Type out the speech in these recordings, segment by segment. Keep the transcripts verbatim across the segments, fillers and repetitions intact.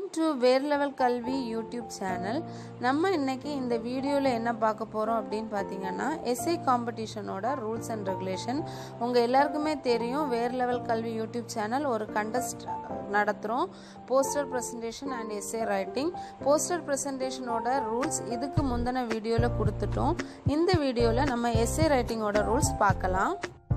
Welcome to வேர் level Kalvi YouTube channel. நம்ம இன்னைக்கு இந்த வீடியோவில் என்ன பார்க்க போகிறோம் அப்படின்னு பார்த்தீங்கன்னா, எஸ்ஏ காம்படிஷனோட ரூல்ஸ் அண்ட் ரெகுலேஷன். உங்கள் எல்லாருக்குமே தெரியும், வேர் லெவல் கல்வி யூடியூப் சேனல் ஒரு கண்டெஸ்ட் நடத்துகிறோம். Poster presentation and essay writing. Poster ப்ரெசன்டேஷனோட ரூல்ஸ் இதுக்கு முந்தின வீடியோவில் கொடுத்துட்டோம். இந்த வீடியோவில் நம்ம எஸ்ஏ ரைட்டிங்கோட ரூல்ஸ் பார்க்கலாம்.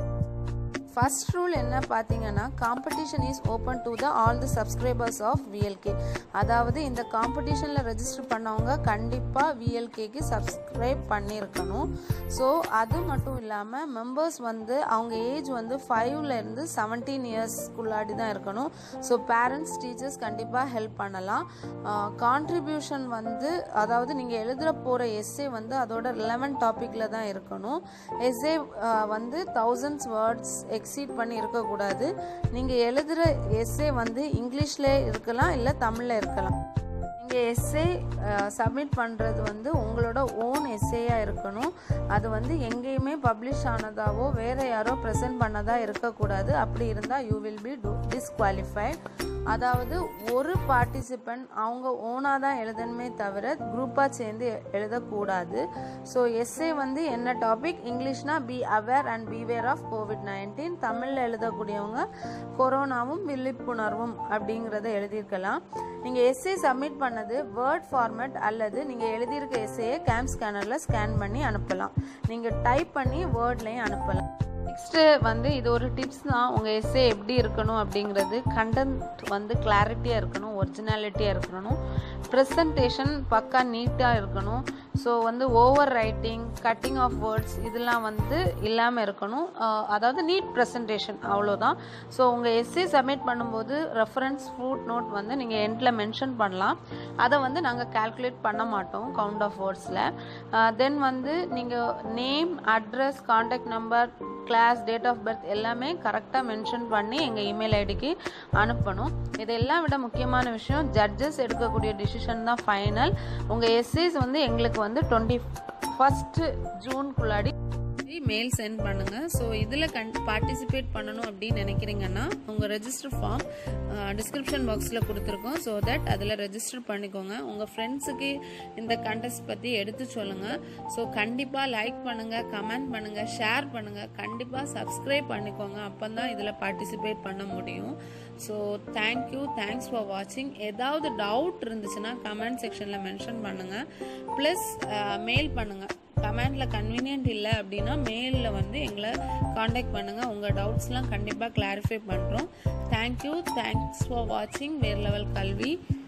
ஃபர்ஸ்ட் ரூல் என்ன பார்த்தீங்கன்னா, competition is open to the all the subscribers of VLK. அதாவது இந்த காம்படிஷனில் ரெஜிஸ்டர் பண்ணவங்க கண்டிப்பாக விஎல்கேக்கு சப்ஸ்கிரைப் பண்ணியிருக்கணும். ஸோ அது மட்டும் இல்லாமல் மெம்பர்ஸ் வந்து அவங்க ஏஜ் வந்து ஃபைவ்லேருந்து செவன்டீன் இயர்ஸ்க்குள்ளாடி தான் இருக்கணும். ஸோ பேரண்ட்ஸ் டீச்சர்ஸ் கண்டிப்பாக ஹெல்ப் பண்ணலாம். கான்ட்ரிபியூஷன் வந்து அதாவது நீங்கள் எழுதுகிற போகிற எஸ்ஏ வந்து அதோட ரிலவெண்ட் டாப்பிக்கில் தான் இருக்கணும். எஸ்ஏ வந்து தௌசண்ட்ஸ் வேர்ட்ஸ் எக்ஸீட் பண்ணி இருக்கக்கூடாது. நீங்கள் எழுதுகிற எஸ்ஏ வந்து இங்கிலீஷில் இருக்கலாம், இல்லை தமிழில் இருக்கலாம். நீங்கள் எஸ்ஏ சப்மிட் பண்ணுறது வந்து உங்களோட ஓன் எஸ்ஏயாக இருக்கணும். அது வந்து எங்கேயுமே பப்ளிஷ் ஆனதாவோ வேறு யாரோ ப்ரெசென்ட் பண்ணதாக இருக்கக்கூடாது. அப்படி இருந்தால் யூ வில் பி டிஸ்குவாலிஃபைட். அதாவது ஒரு பார்ட்டிசிபெண்ட் அவங்க ஓனாக தான் எழுதணுமே தவிர குரூப்பாக சேர்ந்து எழுதக்கூடாது. ஸோ எஸ்ஏ வந்து என்ன டாபிக், இங்கிலீஷ்னா be aware and beware of COVID nineteen. தமிழில் எழுதக்கூடியவங்க கொரோனாவும் விழிப்புணர்வும் அப்படிங்கிறத எழுதியிருக்கலாம். நீங்கள் எஸ்ஏ சப்மிட் பண்ணது வேர்ட் ஃபார்மேட் அல்லது நீங்கள் எழுதியிருக்க எஸ்ஏயை கேம் ஸ்கேனரில் ஸ்கேன் பண்ணி அனுப்பலாம். நீங்கள் டைப் பண்ணி வேர்ட்லேயும் அனுப்பலாம். நெக்ஸ்ட்டு வந்து இது ஒரு டிப்ஸ் தான். உங்கள் எஸ்ஏ எப்படி இருக்கணும் அப்படிங்கிறது, கண்டென்ட் வந்து கிளாரிட்டியாக இருக்கணும், ஒரிஜினாலிட்டியாக இருக்கணும், ப்ரெசன்டேஷன் பக்கா நீட்டாக இருக்கணும். ஸோ வந்து over writing, cutting of words இதெல்லாம் வந்து இல்லாமல் இருக்கணும். அதாவது நீட் ப்ரெசன்டேஷன், அவ்வளோதான். ஸோ உங்கள் எஸ்ஏ சப்மிட் பண்ணும்போது ரெஃபரன்ஸ் ஃபுட் நோட் வந்து நீங்கள் எண்டில் மென்ஷன் பண்ணலாம். அதை வந்து நாங்கள் கால்குலேட் பண்ண மாட்டோம் கவுண்ட் ஆஃப் வேர்ட்ஸில். தென் வந்து நீங்கள் name, address, contact number, class, date of birth எல்லாமே கரெக்டாக மென்ஷன் பண்ணி எங்கள் இமெயில் ஐடிக்கு அனுப்பணும். இதெல்லாம் விட முக்கியமான விஷயம், ஜட்ஜஸ் எடுக்கக்கூடிய டிசிஷன் தான் ஃபைனல். உங்கள் எஸ்ஏஸ் வந்து எங்களுக்கு வந்து டுவெண்ட்டி ஃபஸ்ட்டு ஜூன்குள்ளாடி மெயில் சென்ட் பண்ணுங்கள். ஸோ இதில் கண் பார்ட்டிசிபேட் பண்ணணும் அப்படின்னு நினைக்கிறீங்கன்னா உங்கள் ரெஜிஸ்டர் ஃபார்ம் டிஸ்கிரிப்ஷன் பாக்ஸில் கொடுத்துருக்கோம். ஸோ தட் அதில் ரெஜிஸ்டர் பண்ணிக்கோங்க. உங்கள் ஃப்ரெண்ட்ஸுக்கு இந்த கண்டெஸ்ட் பற்றி எடுத்து சொல்லுங்கள். ஸோ கண்டிப்பாக லைக் பண்ணுங்கள், கமெண்ட் பண்ணுங்கள், ஷேர் பண்ணுங்கள், கண்டிப்பாக சப்ஸ்கிரைப் பண்ணிக்கோங்க. அப்போ தான் இதில் பார்ட்டிசிபேட் பண்ண முடியும். ஸோ தேங்க்யூ, தேங்க்ஸ் ஃபார் வாட்சிங். ஏதாவது டவுட் இருந்துச்சுன்னா கமெண்ட் செக்ஷனில் மென்ஷன் பண்ணுங்கள். ப்ளஸ் மெயில் பண்ணுங்கள். கமெண்டில் கன்வீனியன்ட் இல்லை அப்படின்னா மெயிலில் வந்து எங்களை காண்டாக்ட் பண்ணுங்கள். உங்கள் டவுட்ஸ்லாம் கண்டிப்பாக கிளாரிஃபை பண்ணுறோம். தேங்க்யூ, தேங்க்ஸ் ஃபார் வாட்சிங் வேர் லெவல் கல்வி.